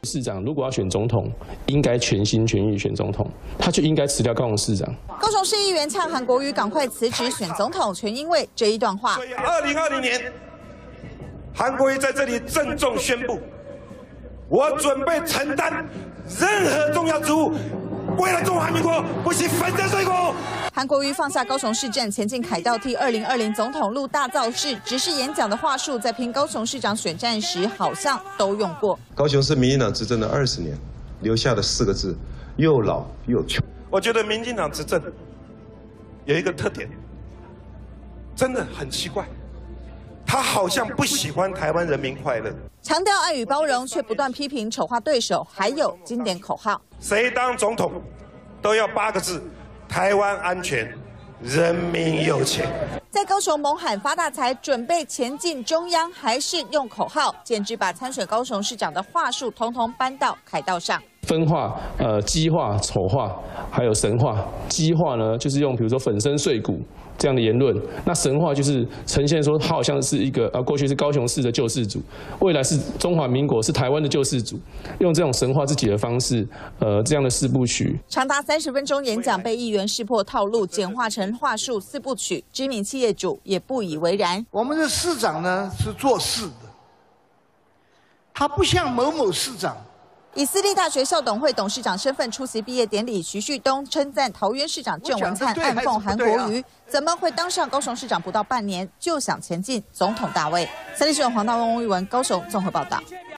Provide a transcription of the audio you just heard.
市长如果要选总统，应该全心全意选总统，他就应该辞掉高雄市长。 高雄市议员呛韩国瑜赶快辞职选总统，全因为这一段话。 所以2020年，韩国瑜在这里郑重宣布，我准备承担任何重要职务，为了中华民国不惜粉身碎骨。 韩国瑜放下高雄市政，前进凯道替2020总统路大造势，只是演讲的话术，在拼高雄市长选战时好像都用过。 高雄市民进党执政的20年，留下的4个字：又老又穷。 我觉得民进党执政有一个特点，真的很奇怪，他好像不喜欢台湾人民快乐， 强调爱与包容，却不断批评丑化对手，还有经典口号： 谁当总统都要8个字。台湾安全，人民有钱。 在高雄猛喊发大财，准备前进中央，还是用口号，简直把参选高雄市长的话术统统搬到凯道上。 分化、激化、丑化，还有神话。激化呢，就是用比如说粉身碎骨这样的言论；那神话就是呈现说他好像是一个过去是高雄市的救世主，未来是中华民国是台湾的救世主，用这种神话自己的方式，这样的4部曲。 长达30分钟演讲被议员识破套路，简化成话术4部曲，知名企业主也不以为然。 我们的市长呢是做事的，他不像某某市长。 以私立大学校董会董事长身份出席毕业典礼，徐旭东称赞桃园市长郑文灿暗讽韩国瑜，怎么会当上高雄市长不到半年就想前进总统大位？3立新闻黄大翁、翁玉文高雄综合报道。